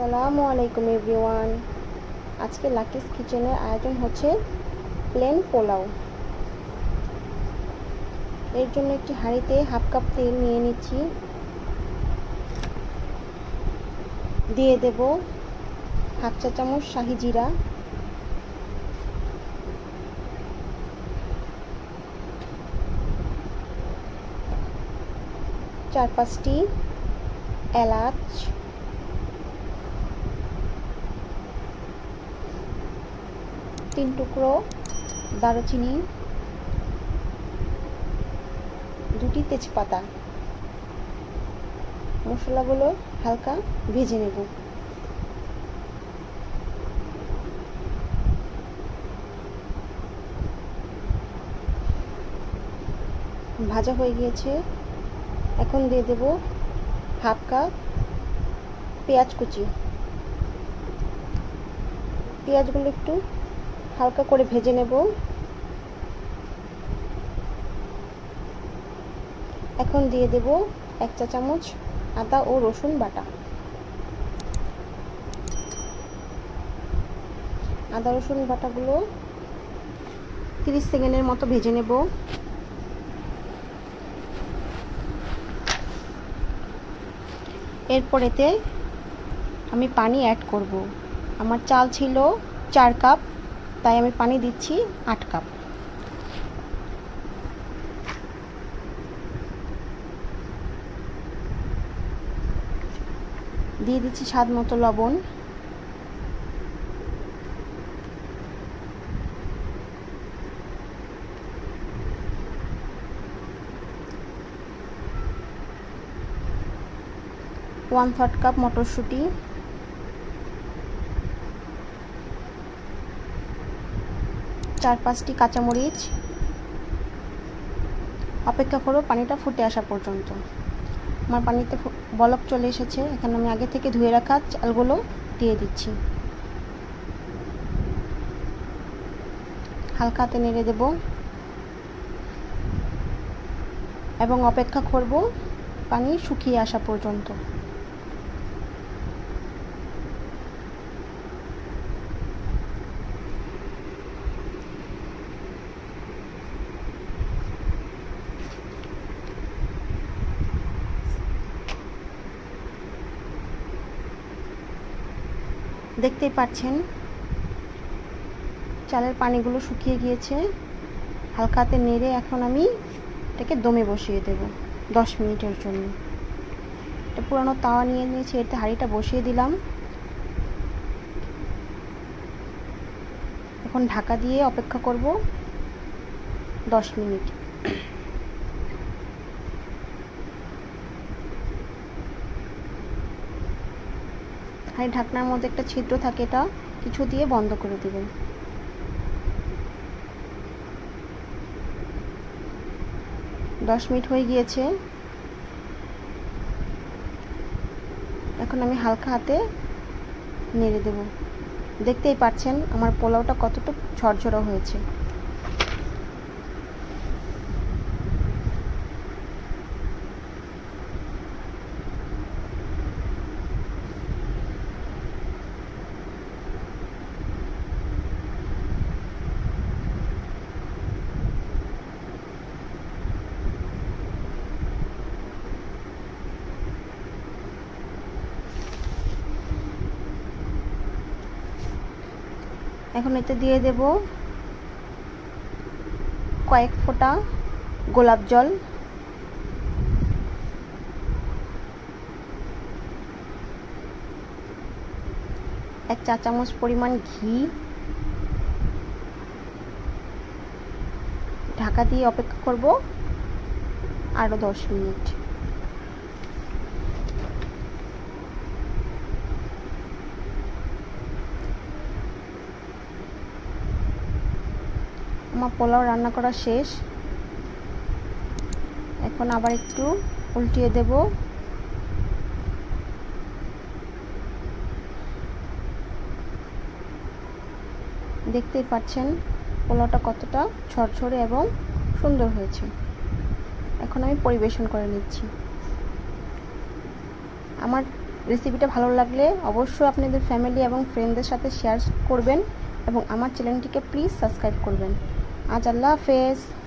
আসসালামু আলাইকুম এভরিওয়ান। আজকে লাকিস কিচেনের আয়োজন হচ্ছে প্লেন পোলাও। এর জন্য একটি হাঁড়িতে হাফ কাপ তেল নিয়ে নিচ্ছি। দিয়ে দেব হাফ চা চামচ শাহি জিরা, চার পাঁচটি এলাচ, তিন টুকরো দারুচিনি, দুটি তেজপাতা। মশলাগুলো হালকা ভেজে নেব। ভাজা হয়ে গিয়েছে। এখন দিয়ে দেব হাফ কাপ পেঁয়াজ কুচি। পেঁয়াজগুলো একটু হালকা করে ভেজে নেব। এখন দিয়ে দেব এক চা চামচ আদা ও রসুন বাটা। আদা রসুন বাটাগুলো 30 সেকেন্ডের মতো ভেজে নেব। এরপর এতে আমি পানি অ্যাড করব। আমার চাল ছিল 4 কাপ, তাই আমি পানি দিচ্ছি 8 কাপ। দিয়ে দিচ্ছি স্বাদ মতো লবণ। ওয়ান থার্ড কাপ মটরশুঁটি, চার পাঁচটি কাঁচামরিচ। অপেক্ষা করো পানিটা ফুটে আসা পর্যন্ত। আমার পানিতে বলক চলে এসেছে। এখানে আমি আগে থেকে ধুয়ে রাখা চালগুলো দিয়ে দিচ্ছি। হালকা হাতে নেড়ে দেব এবং অপেক্ষা করব পানি শুকিয়ে আসা পর্যন্ত। দেখতেই পাচ্ছেন চালের পানিগুলো শুকিয়ে গিয়েছে। হালকা হাতে নেড়ে এখন আমি এটাকে দমে বসিয়ে দেব 10 মিনিটের জন্য। এটা পুরানো তাওয়া নিয়ে নিয়েছি, এতে হাঁড়িটা বসিয়ে দিলাম। এখন ঢাকা দিয়ে অপেক্ষা করব 10 মিনিট। হাঁড়ির ঢাকনার মধ্যে একটা ছিদ্র থাকে, এটা কিছু দিয়ে বন্ধ করে দেবেন। দশ মিনিট হয়ে গিয়েছে। এখন আমি হালকা হাতে নেড়ে দেব। দেখতেই পাচ্ছেন আমার পোলাওটা কতটুকু ঝরঝরা হয়েছে। এখন এতে দিয়ে দেব কয়েক ফোঁটা গোলাপ জল, এক চা চামচ পরিমাণ ঘি। ঢাকা দিয়ে অপেক্ষা করব আরো 10 মিনিট। আমার পোলাও রান্না করা শেষ। এখন আবার একটু উল্টিয়ে দেব। দেখতেই পাচ্ছেন পোলাওটা কতটা ঝরঝরে এবং সুন্দর হয়েছে। এখন আমি পরিবেশন করে নিচ্ছি। আমার রেসিপিটা ভালো লাগলে অবশ্যই আপনাদের ফ্যামিলি এবং ফ্রেন্ডদের সাথে শেয়ার করবেন এবং আমার চ্যানেলটিকে প্লিজ সাবস্ক্রাইব করবেন। আজ আল্লাহ হাফেজ।